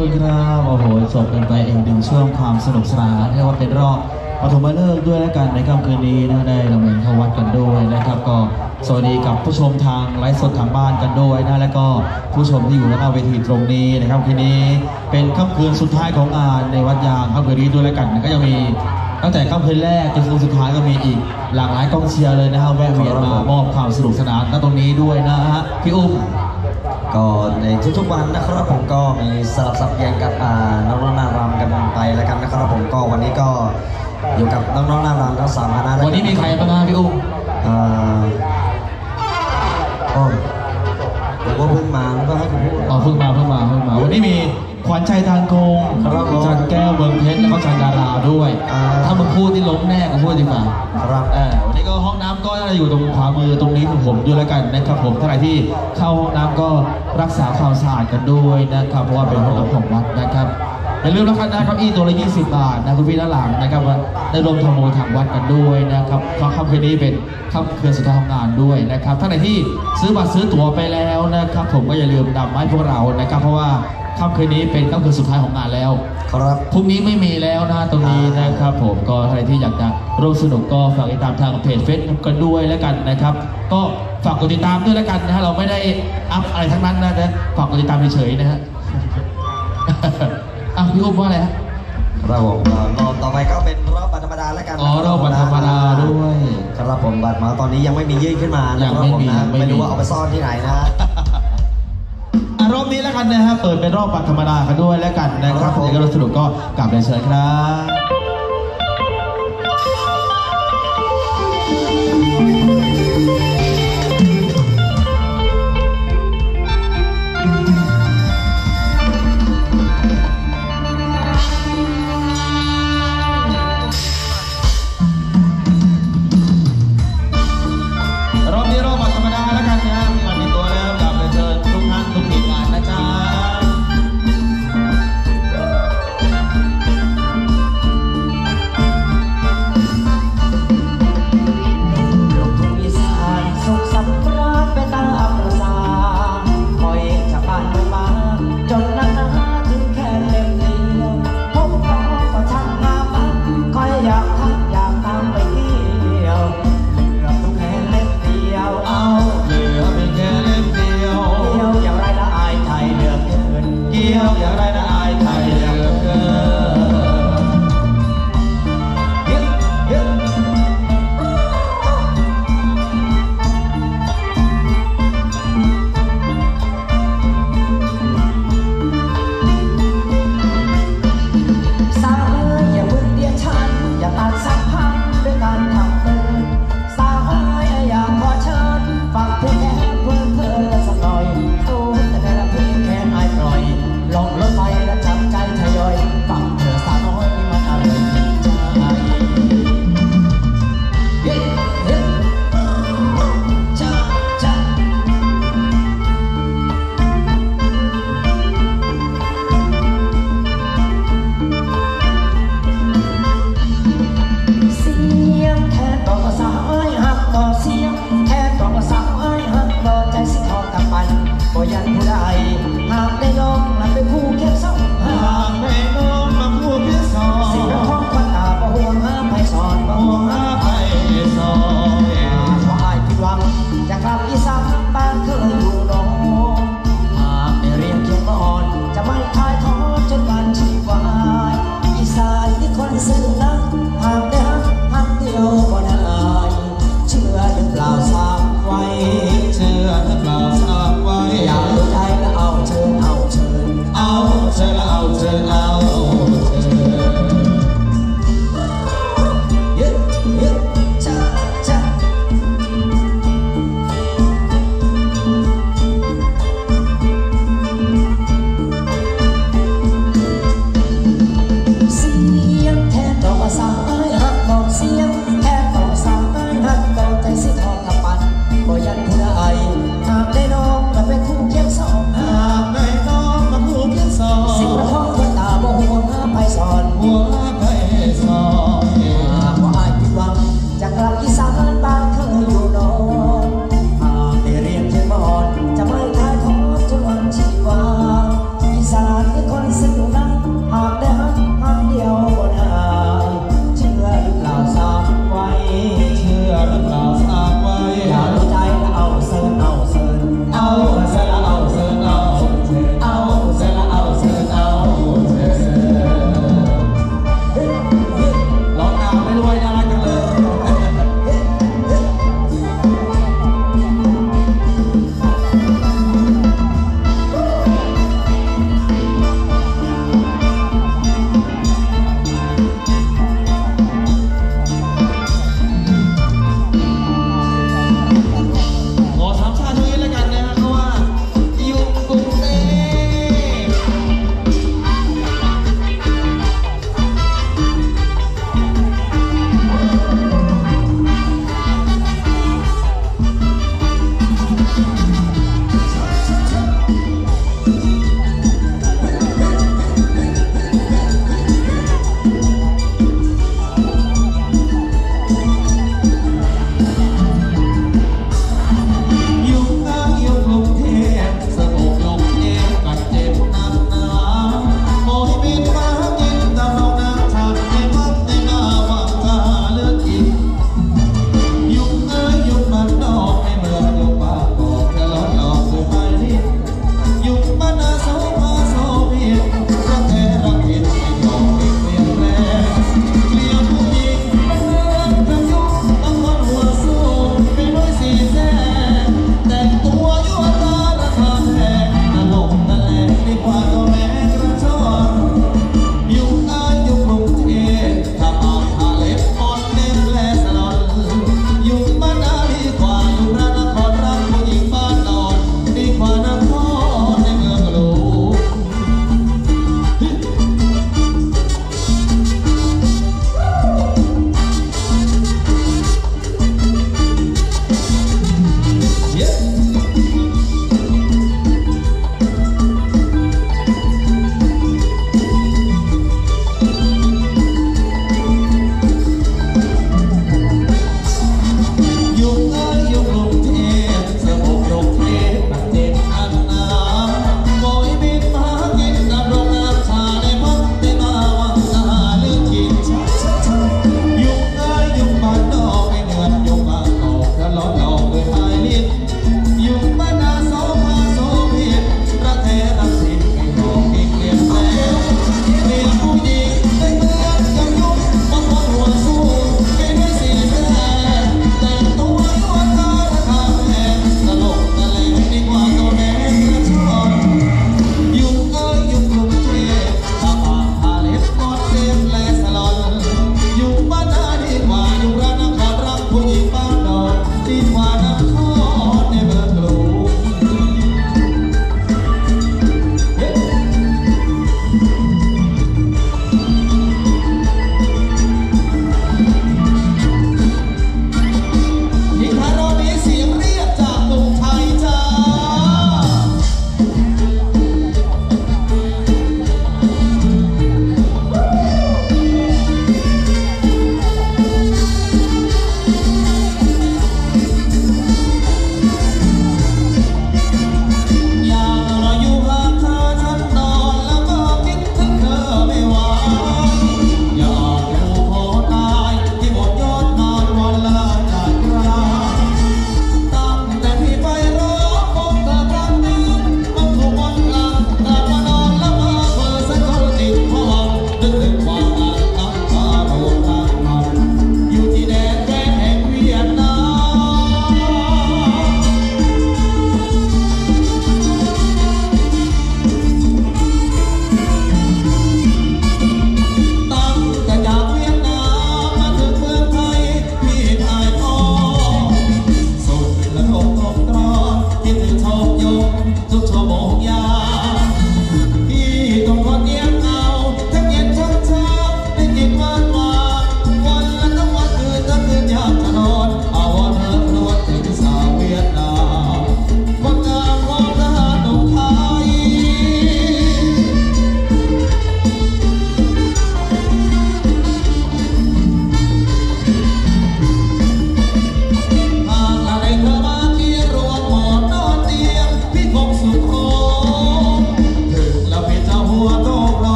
คุณครับโอ้โหจบกันไปอีกหนึ่งช่วงความสนุกสนานเรียกว่าเป็นรอบปฐมฤกษ์ด้วยแล้วกันในค่ำคืนนี้นะได้รำลึกเข้าวัดกันด้วยนะครับก็สวัสดีกับผู้ชมทางไลฟ์สดทางบ้านกันด้วยนะแล้วก็ผู้ชมที่อยู่หน้าเวทีตรงนี้นะครับคืนนี้เป็นค่ำคืนสุดท้ายของงานในวัดยางค่ำคืนนี้ด้วยแล้วกันก็ยังมีตั้งแต่ค่ำคืนแรกจนคืนสุดท้ายก็มีอีกหลากหลายกองเชียร์เลยนะครับแวะเวียนมามอบความสนุกสนานณตรงนี้ด้วยนะฮะพี่อุ้มก็ในทุกๆวันนะครับผมก็มีสลับสับเปลี่ยนกับน้องๆนางรำกันไปแล้วกันนะครับผมก็วันนี้ก็อยู่กับน้องๆนางรำทั้ง3คณะวันนี้มีใครบ้างครับพี่อุ้มผมก็เพิ่งมาแล้วก็ให้ผมพูดเพิ่งมาวันนี้มีขวัญใจทางโกงจันแก้วเบิร์เพชรแล้วก็จันดาราด้วยถ้ามึงพูดที่ล้มแน่กูพูดดีกว่าครับวันนี้ก็ห้องน้ำก็อยู่ตรงขวามือตรงนี้ของผมด้วยแล้วกันนะครับผมท่านใดที่เข้าห้องน้ำก็รักษาความสะอาดกันด้วยนะครับเพราะว่าเป็นห้องน้ำของวัดนะครับอย่าลืมนะครับตัวละ20 บาทนะคุณพี่ด้านหลังนะครับได้รวมทำบุญทางวัดกันด้วยนะครับเพราะค่ำคืนนี้เป็นค่ำคืนสุดท้ายของงานด้วยนะครับท่านใดที่ซื้อบัตรซื้อตั๋วไปแล้วนะครับผมก็อย่าลืมนำมาให้พวกเรานะครับเพราะว่าค่ำคืนนี้เป็นค่ำคืนสุดท้ายของงานแล้วครับพรุ่งนี้ไม่มีแล้วนะตรงนี้นะครับผมก็ใครที่อยากจะร่วมสนุกก็ฝากติดตามทางเพจเฟซบุ๊กกันด้วยแล้วกันนะครับก็ฝากกดติดตามด้วยแล้วกันนะฮะเราไม่ได้อัพอะไรทั้งนั้นนะฝากกดติดตามเฉยๆนะฮะพี่อุ้มว่าอะไรฮะครับผมต่อไปก็เป็นรอบบัตรธรรมดาแล้วกันรอบบัตรธรรมดาด้วยครับผมบัตรมาตอนนี้ยังไม่มียื่นขึ้นมายังไม่มีไม่รู้ว่าเอาไปซ่อนที่ไหนนะรอบนี้แล้วกันนะครับเปิดเป็นรอบบัตรธรรมดากันด้วยแล้วกันนะครับในการสนุกก็กลับเลยเชิญครับบ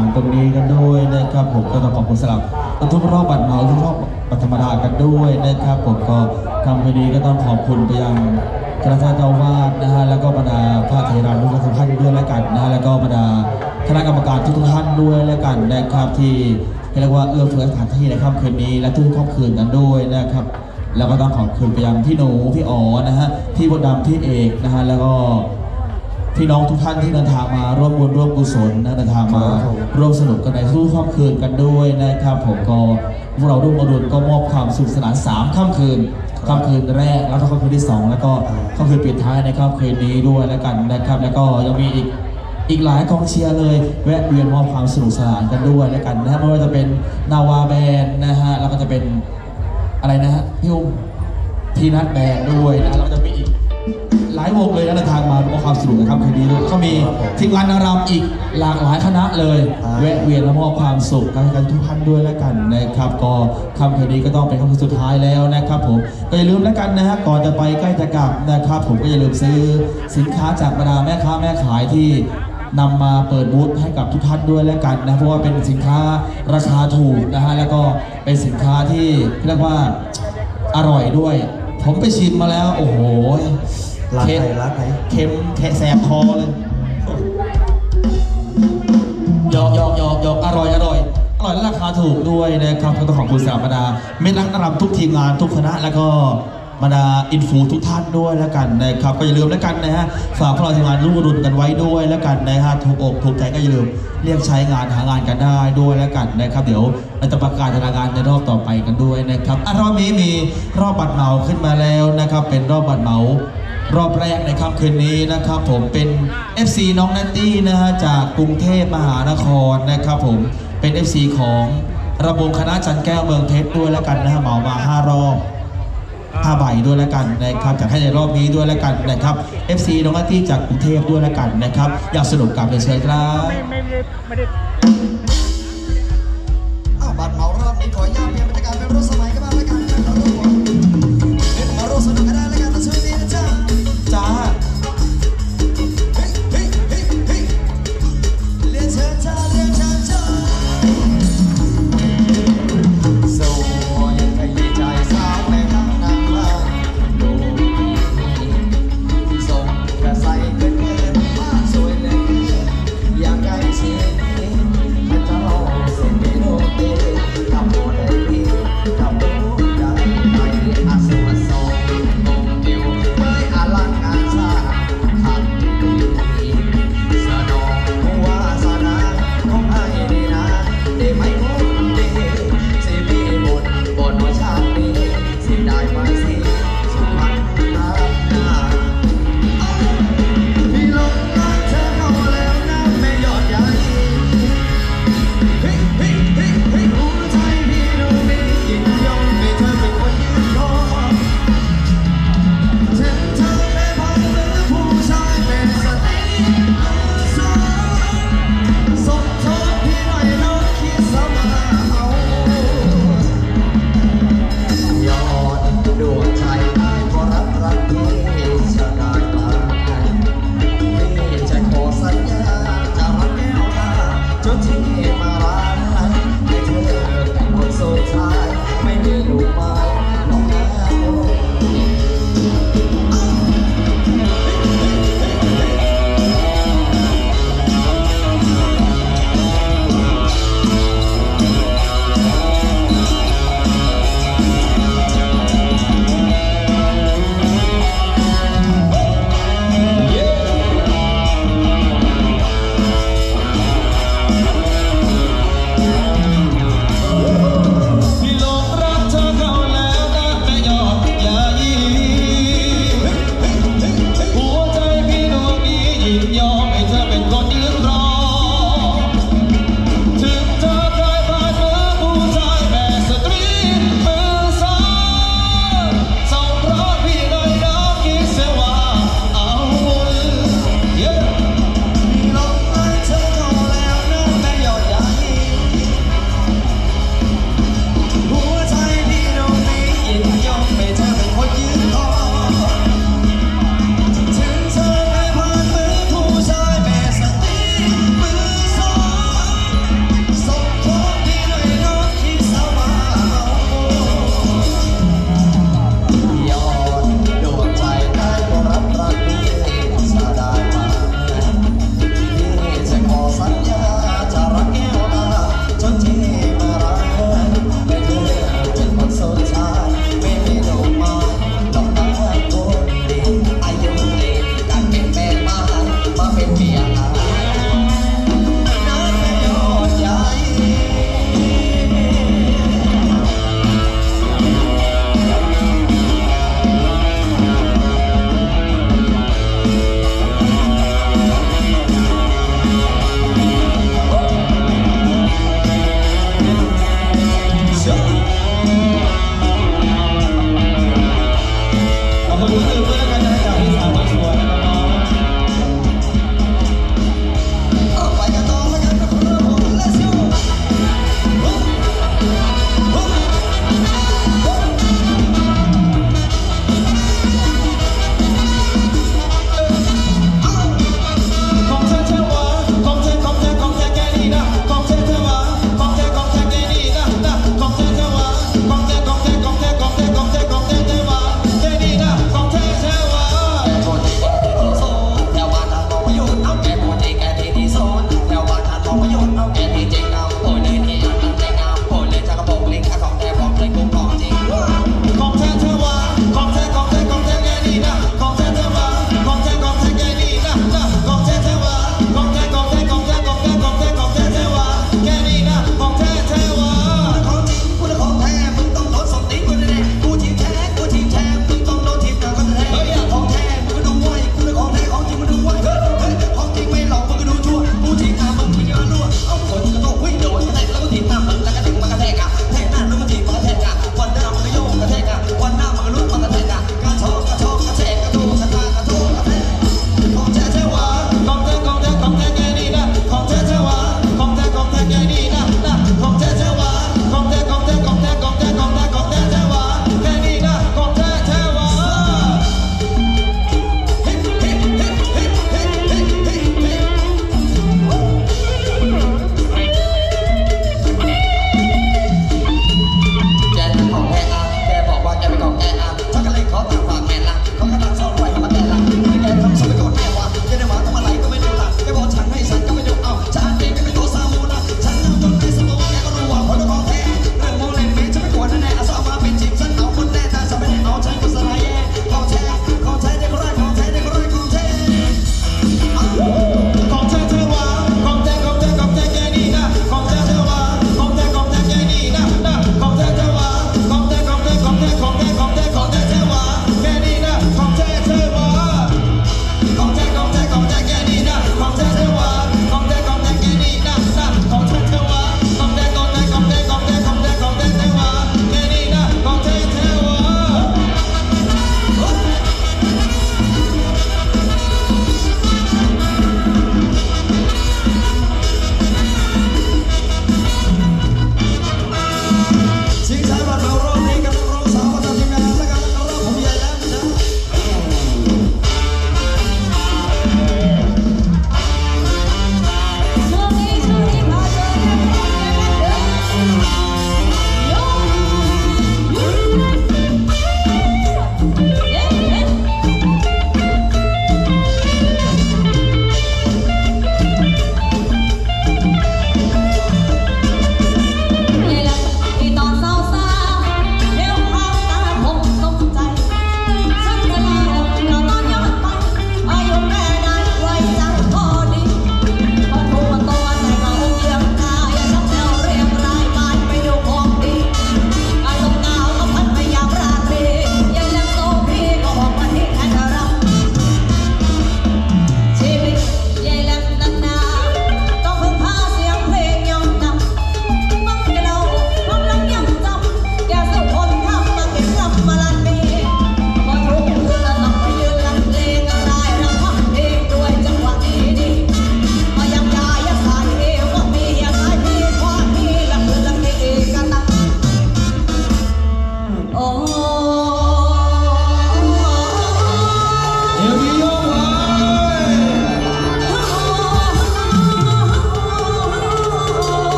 านตรงนี้กันด้วยนะครับผมก็ต้องขอบคุณสำหรับทุกรอบบัตรเหมาทุกรอบบัตรธรรมดากันด้วยนะครับผมก็คำวันนี้ก็ต้องขอบคุณไปยังคณะเจ้าวาดนะฮะแล้วก็บรรดาพระเถระทุกท่านด้วยแล้วกันนะแล้วก็บรรดาคณะกรรมการทุกท่านด้วยแล้วกันนะครับที่เรียกว่าเอื้อเฟื้อสถานที่ในค่ำคืนนี้และทุกค่ำคืนกันด้วยนะครับแล้วก็ต้องขอบคุณไปยังพี่หนูพี่อ๋อนะฮะพี่บดดำพี่เอกนะฮะแล้วก็พี่น้องทุกท่านที่เดินทางมาร่วมบุญร่วมกุศลนะเดินทางมาร่วมสนุกกันในทุกค่ำคืนกันด้วยนะครับผมก็พวกเราร่วมบุญก็มอบความสุขสนาน3ค่ำคืนค่ำคืนแรกแล้วก็ค่ำคืนที่2แล้วก็ค่ำคืนปิดท้ายในค่ำคืนนี้ด้วยแล้วกันนะครับแล้วก็ยังมีอีกหลายกองเชียร์เลยแวะเวียนมอบความสนุกสนานกันด้วยแล้วกันนะไม่ว่าจะเป็นนาวาแบนด์นะฮะแล้วก็จะเป็นอะไรนะฮะพี่อุ้มพีนัทแบนด์ด้วยนะแล้วก็จะมีอีกหลายวงเลยนะเดินทางมาร่วมความสนุกนะครับคืนนี้ด้วยก็มีทีมงานนารำอีกหลากหลายคณะเลยแวะเวียนมอบความสุขกันทุกท่านด้วยแล้วกันนะครับก็ค่ำคืนนี้ก็ต้องเป็นค่ำคืนสุดท้ายแล้วนะครับผมก็อย่าลืมแล้วกันนะฮะก่อนจะไปใกล้จะกลับนะครับผมก็อย่าลืมซื้อสินค้าจากบรรดาแม่ค้าแม่ขายที่นำมาเปิดบูธให้กับทุกท่านด้วยแล้วกันนะเพราะว่าเป็นสินค้าราคาถูกนะฮะแล้วก็เป็นสินค้าที่เรียกว่าอร่อยด้วยผมไปชิมมาแล้วโอ้โหร้านไหนเค็มแสบคอเลยหยอกอร่อยและราคาถูกด้วยนะครับก็ต้องขอบคุณสำหรับบรรดาเม็ดนักนำทุกทีมงานทุกคณะแล้วก็บรรดาอินฟูทุกท่านด้วยแล้วกันนะครับก็อย่าลืมแล้วกันนะฮะฝากพวกเราทีมงานร่วมรุ่นกันไว้ด้วยแล้วกันนะฮะถูกอกถูกใจก็อย่าลืมเรียกใช้งานหางานกันได้ด้วยแล้วกันนะครับเดี๋ยวเราจะประกาศธนาคารในรอบต่อไปกันด้วยนะครับรอบนี้มีรอบบัตรเหมาขึ้นมาแล้วนะครับเป็นรอบบัตรเหมารอบแรกในค่ำคืนนี้นะครับผมเป็น FC น้องนัตตี้นะฮะจากกรุงเทพมหานครนะครับผมเป็น FC ของระบบคณะจันแก้วเมืองเพชรด้วยแล้วกันนะฮะเหมามา5รอบ5ใบด้วยแล้วกันนะครับจากให้ในรอบนี้ด้วยแล้วกันนะครับ FC น้องนัตตี้จากกรุงเทพด้วยแล้วกันนะครับอยากสนุกกับเชิญครับบัตรเหมารอบนี้ขออนุญาตเปลี่ยนบรรยากาศเป็นรถส